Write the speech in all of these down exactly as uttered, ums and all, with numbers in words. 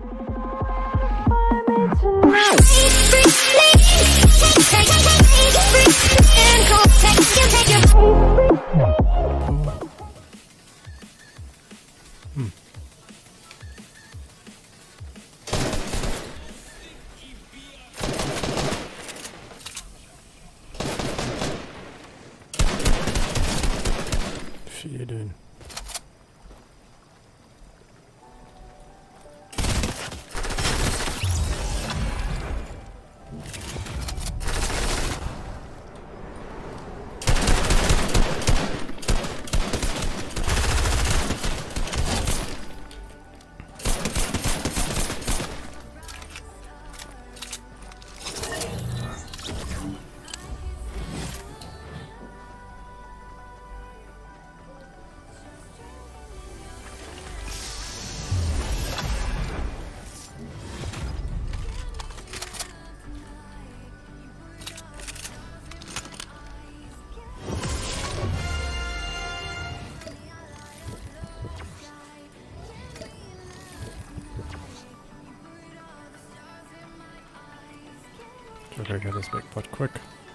Hmm. What are you doing? Gotta get this big pot quick.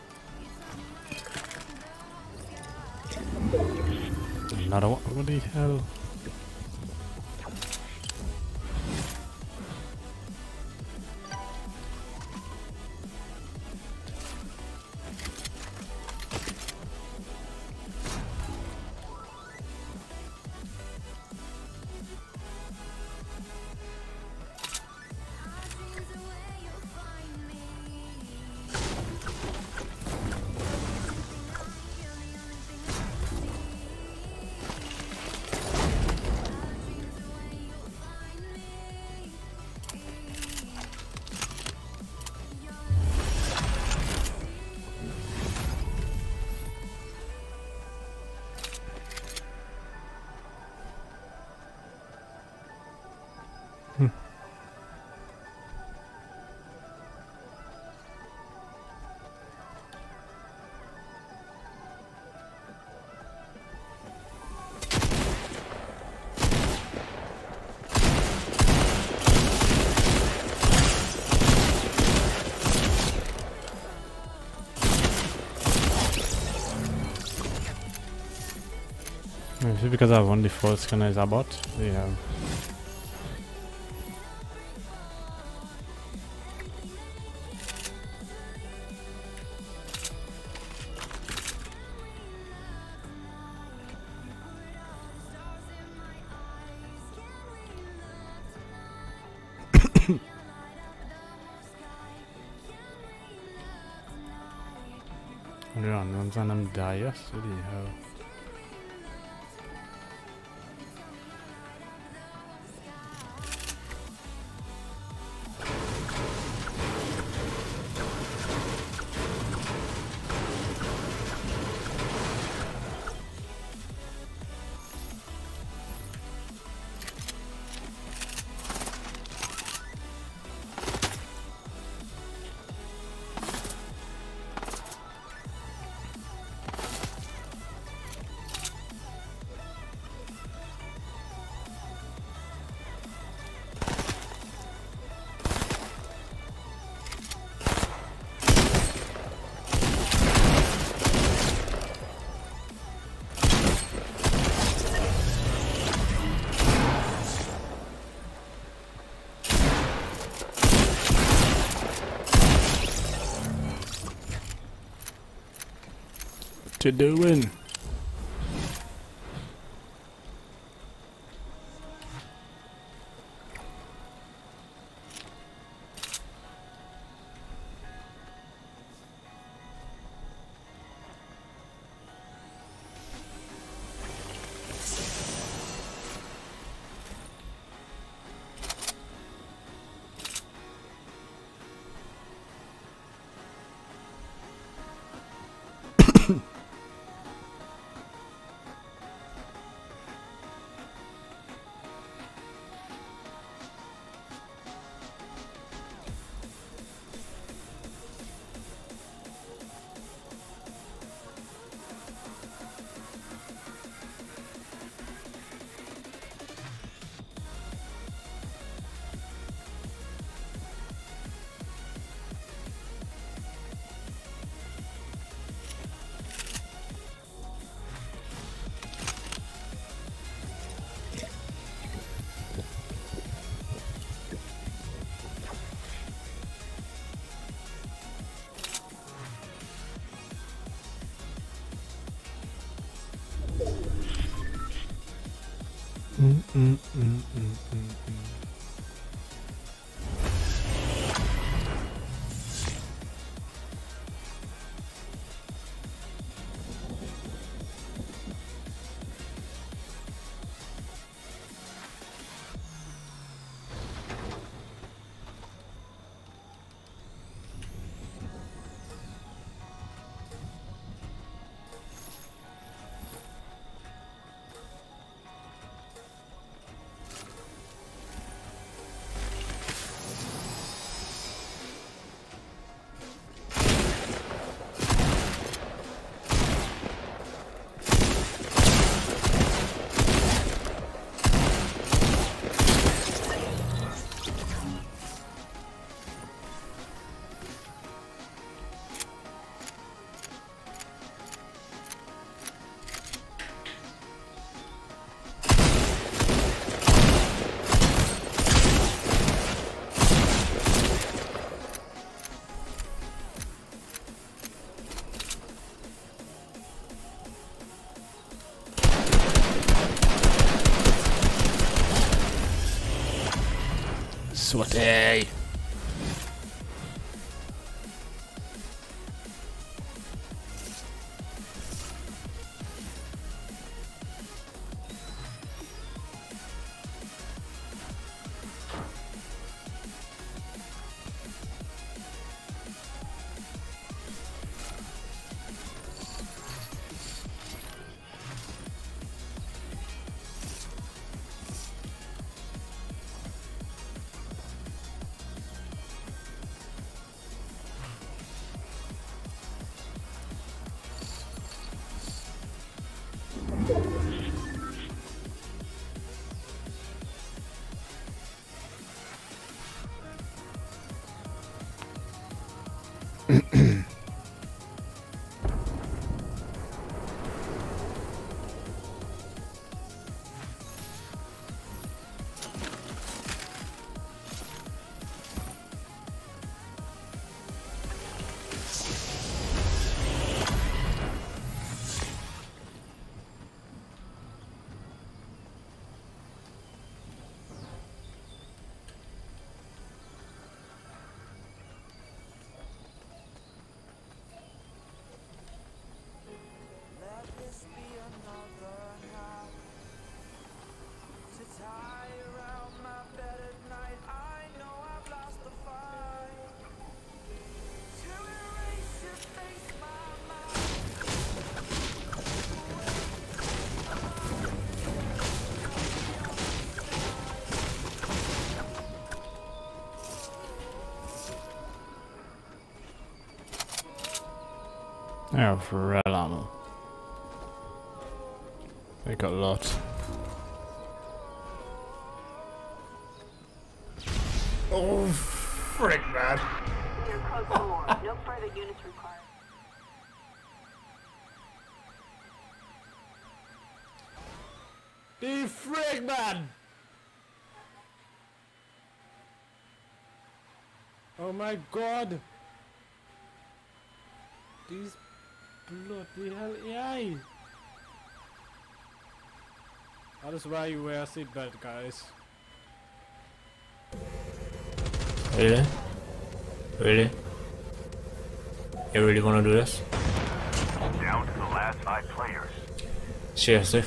Another one. What the hell? Hmm. Maybe because I have only four scanners about. Yeah. Ja, nur an seinem Dias, what the hell? What you doing? Mm, mm, mm, mm, mm. Sweaty. I have real ammo. They got a lot. Oh, frick, man. You're code four. No further units required. The frig, man! Oh my god! These bloody hell A I! That is why you wear a seatbelt, guys. Really? Really? You really wanna do this? Down to the last five players. Seriously?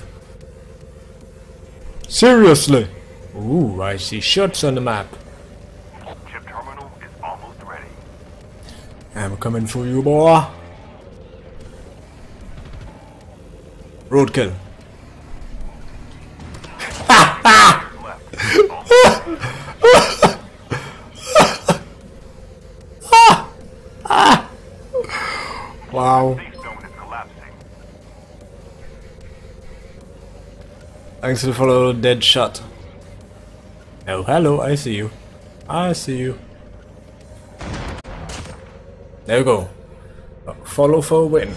Seriously? Ooh, I see shots on the map. Chip terminal is almost ready. I'm coming for you, boy. Roadkill. Wow. Safe zone is collapsing. Thanks for the follow, dead shot. Oh, hello, I see you. I see you. There we go. Follow for win.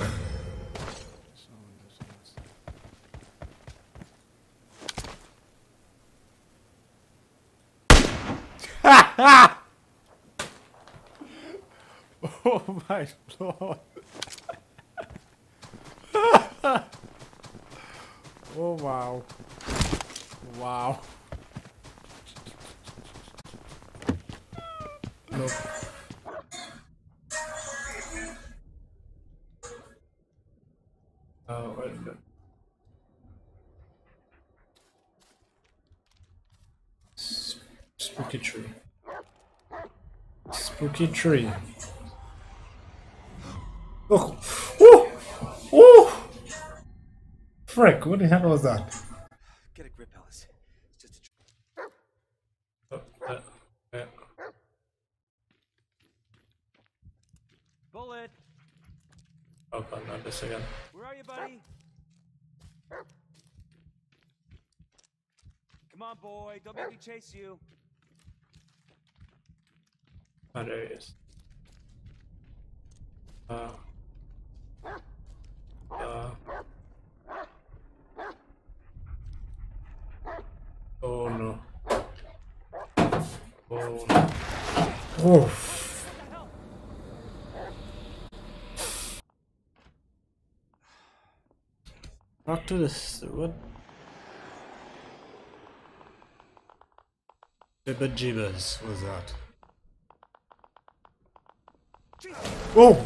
Oh my lord! Oh wow! Wow. Nope. Oh, wait a minute. Sp- Spooky tree. Spooky tree. Oh! Oh! Oh! Frick, what the hell was that? Get a grip, Ellis. It's just a... Oh, uh, uh. Bullet! Oh god, not this again. Where are you, buddy? Come on, boy. Don't make me chase you. Oh, there he is. Uh. Uh. Oh no. Oh no. Oh. Talk to this. What? Jibba jibbers was that? Oh!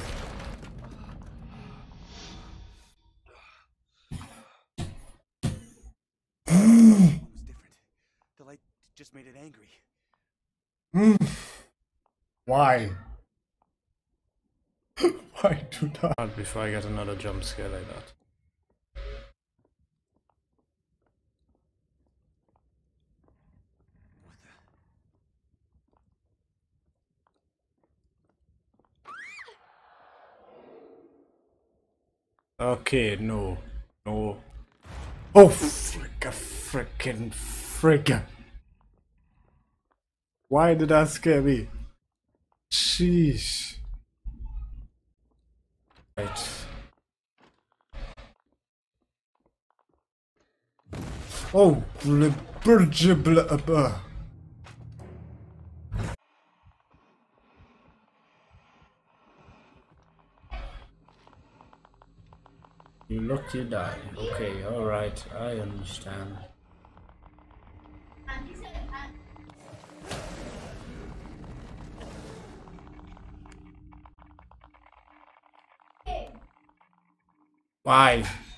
It was different. The light just made it angry. Why? Why do that? Before I get another jump scare like that. Okay, no. No. Oh, fricka, frickin' fricka. Why did that scare me? Sheesh. Right. Oh, blibberjibblabber. You look, you die. Okay, alright, I understand. Why?